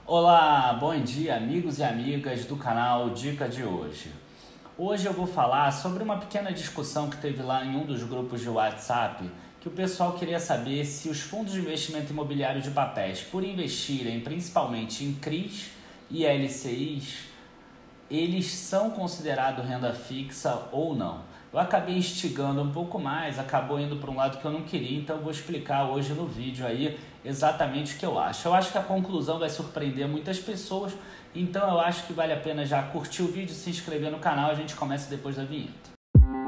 Olá, bom dia amigos e amigas do canal Dica de Hoje. Hoje eu vou falar sobre uma pequena discussão que teve lá em um dos grupos de WhatsApp, que o pessoal queria saber se os fundos de investimento imobiliário de papéis, por investirem principalmente em CRIs e LCIs, eles são considerados renda fixa ou não. Eu acabei instigando um pouco mais, acabou indo para um lado que eu não queria, então eu vou explicar hoje no vídeo aí exatamente o que eu acho. Eu acho que a conclusão vai surpreender muitas pessoas, então eu acho que vale a pena já curtir o vídeo, se inscrever no canal, a gente começa depois da vinheta.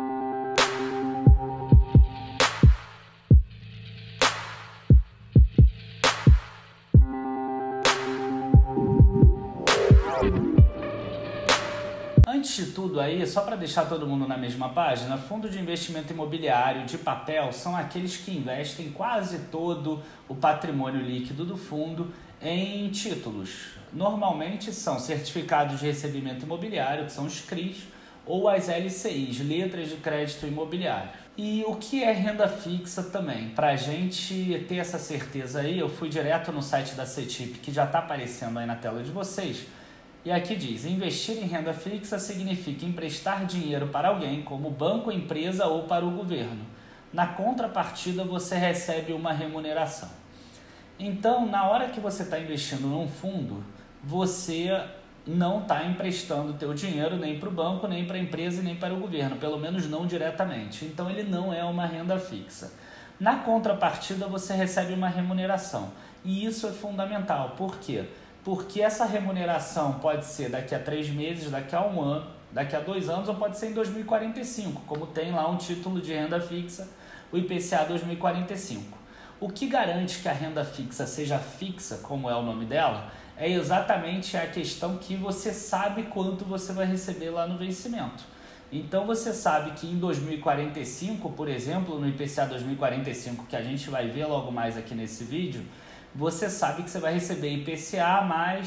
Antes de tudo aí, só para deixar todo mundo na mesma página, fundo de investimento imobiliário de papel são aqueles que investem quase todo o patrimônio líquido do fundo em títulos. Normalmente são certificados de recebimento imobiliário, que são os CRIs, ou as LCIs, letras de crédito imobiliário. E o que é renda fixa também? Para a gente ter essa certeza aí, eu fui direto no site da CETIP, que já está aparecendo aí na tela de vocês. E aqui diz, investir em renda fixa significa emprestar dinheiro para alguém, como banco, empresa ou para o governo. Na contrapartida, você recebe uma remuneração. Então, na hora que você está investindo num fundo, você não está emprestando o teu dinheiro nem para o banco, nem para a empresa e nem para o governo, pelo menos não diretamente. Então, ele não é uma renda fixa. Na contrapartida, você recebe uma remuneração. E isso é fundamental. Por quê? Porque essa remuneração pode ser daqui a 3 meses, daqui a 1 ano, daqui a 2 anos ou pode ser em 2045, como tem lá um título de renda fixa, o IPCA 2045. O que garante que a renda fixa seja fixa, como é o nome dela, é exatamente a questão que você sabe quanto você vai receber lá no vencimento. Então você sabe que em 2045, por exemplo, no IPCA 2045, que a gente vai ver logo mais aqui nesse vídeo, você sabe que você vai receber IPCA mais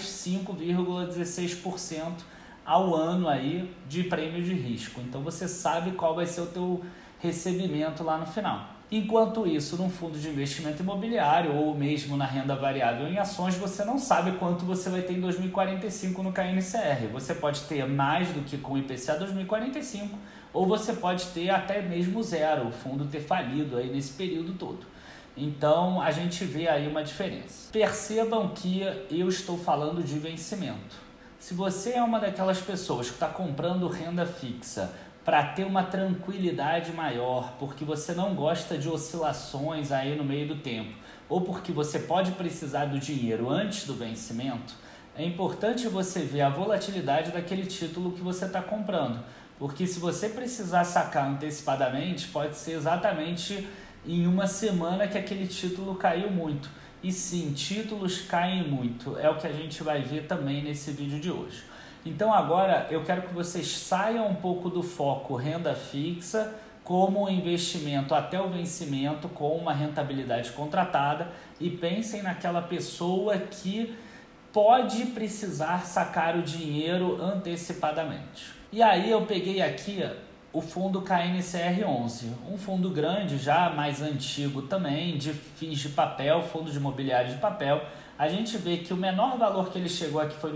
5,16% ao ano aí de prêmio de risco. Então você sabe qual vai ser o teu recebimento lá no final. Enquanto isso, num fundo de investimento imobiliário ou mesmo na renda variável em ações, você não sabe quanto você vai ter em 2045 no KNCR. Você pode ter mais do que com o IPCA 2045 ou você pode ter até mesmo zero, o fundo ter falido aí nesse período todo. Então, a gente vê aí uma diferença. Percebam que eu estou falando de vencimento. Se você é uma daquelas pessoas que está comprando renda fixa para ter uma tranquilidade maior, porque você não gosta de oscilações aí no meio do tempo, ou porque você pode precisar do dinheiro antes do vencimento, é importante você ver a volatilidade daquele título que você está comprando. Porque se você precisar sacar antecipadamente, pode ser exatamente em uma semana que aquele título caiu muito. E sim, títulos caem muito. É o que a gente vai ver também nesse vídeo de hoje. Então agora eu quero que vocês saiam um pouco do foco renda fixa como investimento até o vencimento com uma rentabilidade contratada e pensem naquela pessoa que pode precisar sacar o dinheiro antecipadamente. E aí eu peguei aqui o fundo KNCR11, um fundo grande, já mais antigo também, de FIIs de papel, fundo de imobiliário de papel. A gente vê que o menor valor que ele chegou aqui foi R$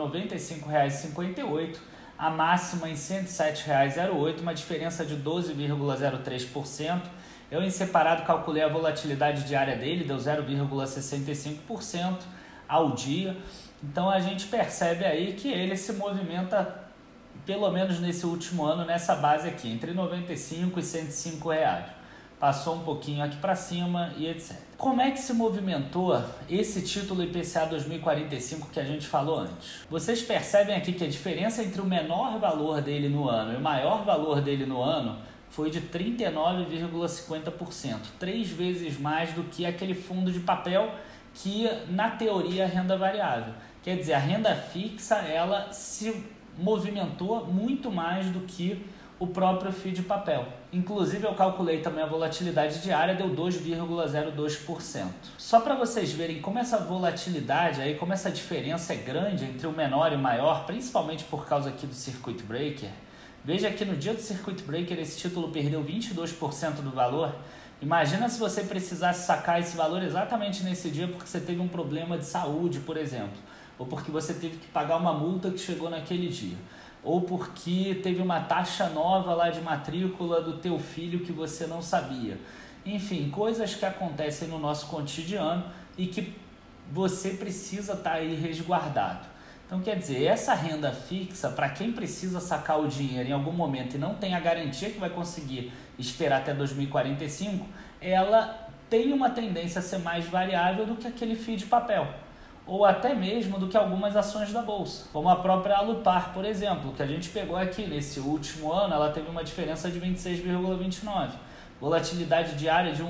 95,58, a máxima em R$ 107,08, uma diferença de 12,03%. Eu em separado calculei a volatilidade diária dele, deu 0,65% ao dia. Então a gente percebe aí que ele se movimenta pelo menos nesse último ano, nessa base aqui, entre R$ 95 e R$ 105 reais. Passou um pouquinho aqui para cima e etc. Como é que se movimentou esse título IPCA 2045 que a gente falou antes? Vocês percebem aqui que a diferença entre o menor valor dele no ano e o maior valor dele no ano foi de 39,50%, 3 vezes mais do que aquele fundo de papel que, na teoria, é renda variável. Quer dizer, a renda fixa, ela se movimentou muito mais do que o próprio FII de papel. Inclusive, eu calculei também a volatilidade diária, deu 2,02%. Só para vocês verem como essa volatilidade, aí, como essa diferença é grande entre o menor e o maior, principalmente por causa aqui do Circuit Breaker. Veja que no dia do Circuit Breaker esse título perdeu 22% do valor. Imagina se você precisasse sacar esse valor exatamente nesse dia porque você teve um problema de saúde, por exemplo. ou porque você teve que pagar uma multa que chegou naquele dia, ou porque teve uma taxa nova lá de matrícula do teu filho que você não sabia. Enfim, coisas que acontecem no nosso cotidiano e que você precisa estar aí resguardado. Então, quer dizer, essa renda fixa, para quem precisa sacar o dinheiro em algum momento e não tem a garantia que vai conseguir esperar até 2045, ela tem uma tendência a ser mais variável do que aquele FII de papel, ou até mesmo do que algumas ações da Bolsa, como a própria Alupar, por exemplo, que a gente pegou aqui nesse último ano, ela teve uma diferença de 26,29%. Volatilidade diária de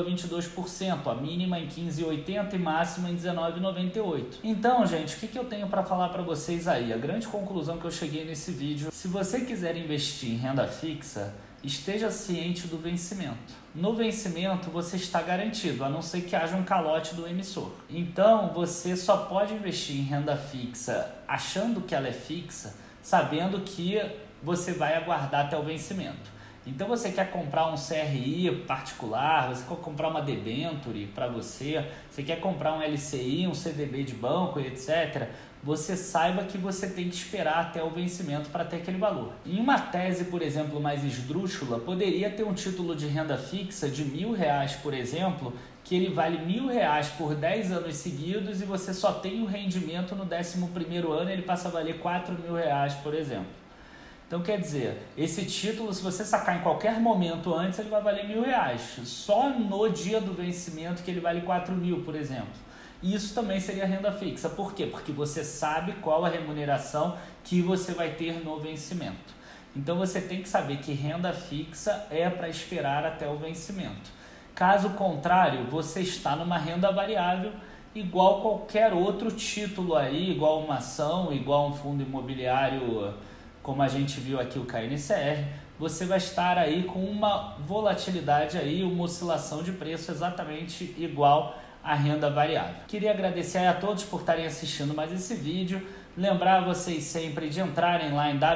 1,22%, a mínima em 15,80 e máxima em 19,98. Então, gente, o que eu tenho para falar para vocês aí? A grande conclusão que eu cheguei nesse vídeo: se você quiser investir em renda fixa, esteja ciente do vencimento. No vencimento você está garantido, a não ser que haja um calote do emissor. Então, você só pode investir em renda fixa achando que ela é fixa, sabendo que você vai aguardar até o vencimento. Então você quer comprar um CRI particular, você quer comprar uma debenture para você quer comprar um LCI, um CDB de banco e etc., você saiba que você tem que esperar até o vencimento para ter aquele valor. Em uma tese, por exemplo, mais esdrúxula, poderia ter um título de renda fixa de R$1.000, por exemplo, que ele vale R$1.000 por 10 anos seguidos e você só tem o rendimento no 11º ano, ele passa a valer R$4.000, por exemplo. Então, quer dizer, esse título, se você sacar em qualquer momento antes, ele vai valer R$1.000. Só no dia do vencimento que ele vale R$4.000, por exemplo. Isso também seria renda fixa. Por quê? Porque você sabe qual a remuneração que você vai ter no vencimento. Então, você tem que saber que renda fixa é para esperar até o vencimento. Caso contrário, você está numa renda variável igual qualquer outro título aí, igual uma ação, igual um fundo imobiliário, como a gente viu aqui o KNCR, você vai estar aí com uma volatilidade aí, uma oscilação de preço exatamente igual à renda variável. Queria agradecer a todos por estarem assistindo mais esse vídeo, lembrar vocês sempre de entrarem lá em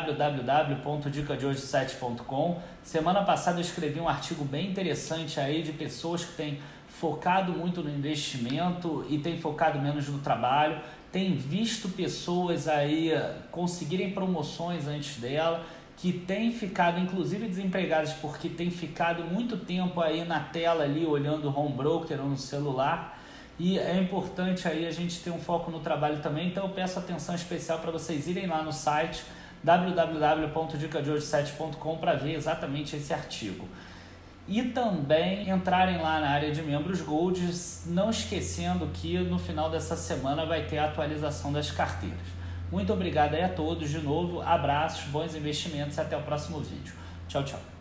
www.dicadehoje7.com. Semana passada eu escrevi um artigo bem interessante aí de pessoas que têm focado muito no investimento e têm focado menos no trabalho. Tem visto pessoas aí conseguirem promoções antes dela, que têm ficado inclusive desempregadas porque têm ficado muito tempo aí na tela ali olhando o home broker ou no celular, e é importante aí a gente ter um foco no trabalho também. Então eu peço atenção especial para vocês irem lá no site www.dicadehoje7.com para ver exatamente esse artigo. E também entrarem lá na área de membros Gold, não esquecendo que no final dessa semana vai ter a atualização das carteiras. Muito obrigado aí a todos de novo, abraços, bons investimentos e até o próximo vídeo. Tchau, tchau.